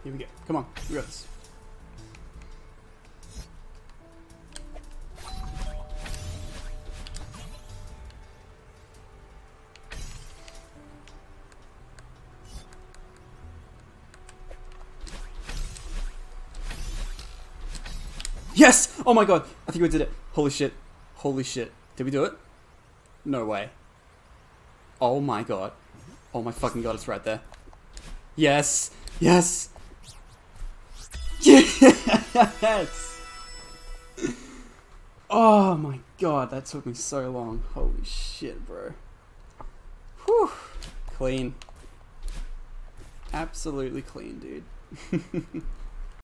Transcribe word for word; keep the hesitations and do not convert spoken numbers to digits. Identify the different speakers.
Speaker 1: Here we go. Come on, we got this. Yes! Oh my god! I think we did it. Holy shit. Holy shit. Did we do it? No way. Oh my god. Oh my fucking god, it's right there. Yes! Yes! Yes! Oh my god, that took me so long. Holy shit, bro. Whew. Clean. Absolutely clean, dude.